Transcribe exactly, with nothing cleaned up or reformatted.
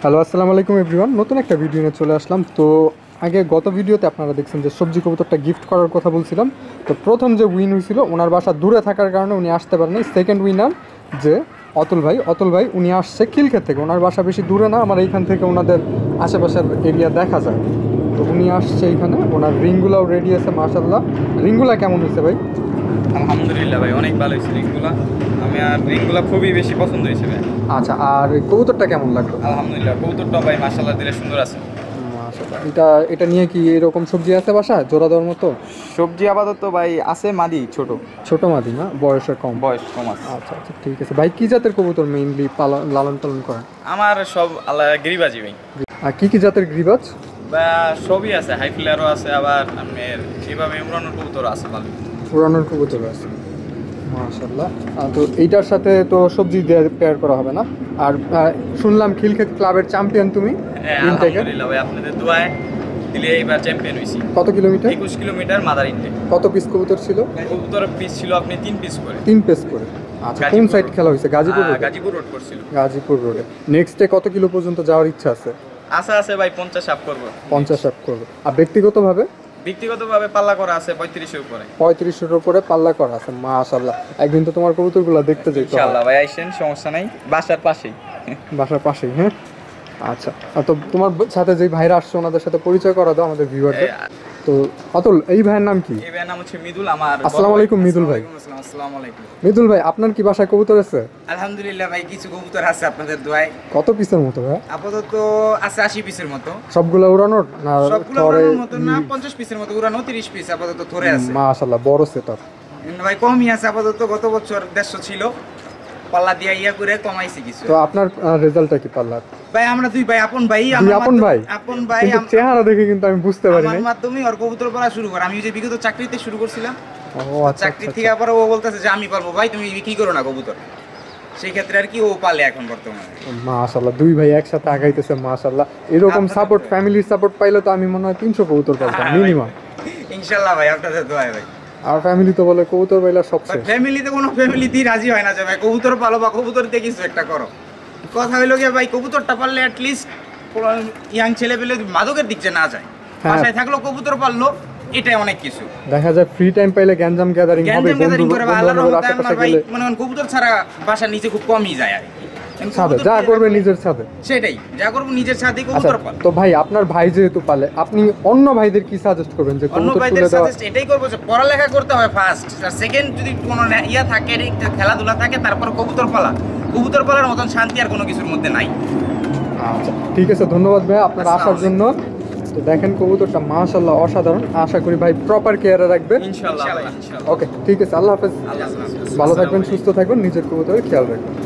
Hello, আসসালামু আলাইকুম everyone. নতুন একটা ভিডিও নিয়ে চলে আসলাম। তো আগে গত ভিডিওতে আপনারা দেখছেন যে সবজি কবুতরটা গিফট করার কথা বলছিলাম। তো প্রথম যে উইন হয়েছিল ওনার বাসা দূরে থাকার কারণে উনি আসতে পারেনি। সেকেন্ড উইনার যে অতুল ভাই অতুল ভাই উনি আসছে খিলক্ষেত থেকে। ওনার বাসা বেশি দূরে না, আমার এইখান থেকে ওনাদের আশেপাশের এরিয়া দেখা যায়। তো উনি আসছে এইখানে, ওনার রিংগুলাও রেডি আছে মাশাল্লাহ। রিংগুলা কেমন হয়েছে ভাই? আলহামদুলিল্লাহ ভাই, অনেক ভালো হয়েছে রিংগুলা। আমি আর রিংগুলা খুবই বেশি পছন্দ হয়েছে ভাই। আচ্ছা, আর কবুতরটা কেমন লাগলো? আলহামদুলিল্লাহ, কবুতরটা ভাই মাশাআল্লাহ দিলে সুন্দর আছে। মাশাআল্লাহ। এটা এটা নিয়ে কি এরকম সবজি আছে বাসা জোড়া দেওয়ার মতো? সবজি আপাতত ভাই আছে মাদি, ছোট ছোট মাদি না, বয়সে কম? বয়স কম আছে। আচ্ছা আচ্ছা, ঠিক আছে ভাই। কি জাতের কবুতর মেইনলি পালন লালন পালন করেন? আমার সব আল্লাহ গিরিবাজি ভাই। আর কি কি জাতের গ্রিবাজ? বা সবই আছে, হাই ফ্লেয়ারও আছে, আবার আপনার এভাবে উড়ানোর কবুতর আছে ভালো। পুরানোর কবুতর আছে মাশাআল্লাহ। তো এইটার সাথে তো সবজি দিয়ে পেয়ার করা হবে না? আর আহ, শুনলাম খিলক্ষেত ক্লাবের চ্যাম্পিয়ন তুমি। হ্যাঁ ইনটেকে আলহামদুলিল্লাহ ভাই, আপনাদের দোয়ায় দিলে এইবার চ্যাম্পিয়ন হয়েছি। কত কিলোমিটার? একুশ কিলোমিটার মাদার ইনটেক। কত পিস কবুতর ছিল? কবুতরের পিস ছিল আপনি তিন পিস করে। তিন পিস করে। আচ্ছা, কোন গাজীপুর সাইড রোড। খেলা হয়েছে? গাজীপুর হ্যাঁ, রোডে? গাজীপুর রোড করছিল। গাজীপুর রোডে। নেক্সট ডে কত কিলো পর্যন্ত যাওয়ার ইচ্ছা আছে? আশা আছে ভাই পঞ্চাশ আপ করবো। পঞ্চাশ আপ করবে। আর ব্যক্তিগতভাবে? ব্যক্তিগতভাবে পাল্লা করা আছে পঁয়ত্রিশের উপরে। পঁয়ত্রিশের উপরে পাল্লা করা আছে মাশাআল্লাহ। একদিন তো তোমার কবুতরগুলো দেখতে যাইতে হবে। ইনশাআল্লাহ ভাই, আইসেন, সমস্যা নাই, বাসার পাশেই। বাসার পাশেই। হ্যাঁ আচ্ছা। আর তো তোমার সাথে যে ভাইরা আসছে ওনাদের সাথে পরিচয় করা দাও আমাদের ভিউয়ারদের। তো অতুল, এই ভাইয়ের নাম কি? এই ভাইয়ের নাম হচ্ছে মিদুল। আমার আসসালামু আলাইকুম মিদুল ভাই। আসসালামু আলাইকুম। মিদুল ভাই, আপনার কি বাসায় কবুতর আছে? আলহামদুলিল্লাহ ভাই, কিছু কবুতর আছে আপনাদের দোয়ায়। কত পিসের মতো ভাই? আপাতত আছে আশি পিসের মতো। সবগুলো উড়ানোর না সবগুলো থরে? উড়ানোর মতো না, পঞ্চাশ পিসের মতো উড়ানো, তিরিশ পিস আপাতত থরে আছে। মাশাআল্লাহ, বড় সেটআপ। ভাই কমই আছে আপাতত, গত বছর দেড়শো ছিল, পাল্লা দিয়া ইয়া করে কমাইছি কিছু। তো আপনার রেজাল্টটা কি পাল্লার? ভাই আমরা দুই ভাই, আপন ভাই। দুই আমার আপন ভাই? আপন ভাই। কিন্তু আম- চেহারা দেখে কিন্তু আমি বুঝতে পারি আমার নাই। মাধ্যমে ওর কবুতর পালা শুরু করে। আমি যে বিগত চাকরিতে শুরু করছিলাম, ও আচ্ছা চাকরি আচ্ছা থেকে আবার ও বলতেছে যে আমি পারবো ভাই, তুমি বিক্রি করো না কবুতর। সেই ক্ষেত্রে আর কি ও পালে এখন বর্তমানে। মাশাআল্লাহ, দুই ভাই একসাথে আগাইতেছে মাশাআল্লাহ। এরকম সাপোর্ট, ফ্যামিলির সাপোর্ট পাইলে তো আমি মনে হয় তিনশো কবুতর পাইতাম মিনিমাম। ইনশাল্লাহ ভাই, আপনাদের দোয়ায় ভাই। আর ফ্যামিলি তো বলে কবুতর পাইলা সবচেয়ে। ফ্যামিলিতে কোনো ফ্যামিলিতেই রাজি হয় না যে ভাই কবুতর পালো বা কবুতর দিয়ে কিছু একটা করো। কথা হইলো গিয়ে ভাই, কবুতরটা পারলে অ্যাটলিস্ট ইয়াং ছেলে পেলে মাদকের দিক যে না যায়, হ্যাঁ। বাসায় থাকলো কবুতর পারলো, এটাই অনেক কিছু। দেখা যায় ফ্রি টাইম পাইলে গ্যাঞ্জাম গ্যাদারিং হবে, গ্যাঞ্জাম গ্যাদারিং করে বা আল্লাহর বন্ধু রহমতে আশেপাশে আমার ভাই গেলে মনে করেন কবুতর ছাড়া বাসা নিচে খুব কমই যায় আর কি। কিন্তু ছাদে কবুতর যা দিয়ে করবে রাখলে- নিজের ছাদে। সেটাই যা করবো নিজের ছাদে আচ্ছা, কবুতর পাল। তো ভাই আপনার ভাই যেহেতু পালে, আপনি অন্য ভাইদের কি সাজেস্ট করবেন যে অন্য কবুতর ভাইদের তুলে দেওয়া? সাজেস্ট এটাই করবো যে পড়ালেখা করতে হয় ফার্স্ট, আর সেকেন্ড যদি কোনো না- ইয়া থাকে, একটা খেলাধুলা থাকে, তারপর কবুতর পালা। কবুতর পালার মতন শান্তি আর কোনো কিছুর মধ্যে নাই। আচ্ছা ঠিক আছে, ধন্যবাদ ভাই আপনার আসার আসসালামু জন্য। তো দেখেন কবুতরটা মাশাআল্লাহ অসাধারণ। আশা করি ভাই প্রপার কেয়ারে রাখবেন। ইনশাআল্লাহ ভাই, ইনশাআল্লাহ। ওকে ঠিক আছে, আল্লাহ হাফেজ। আল্লাহ হাফেজ। ভালো থাকবেন, সুস্থ থাকবেন, নিজের কবুতরের খেয়াল রাখবেন।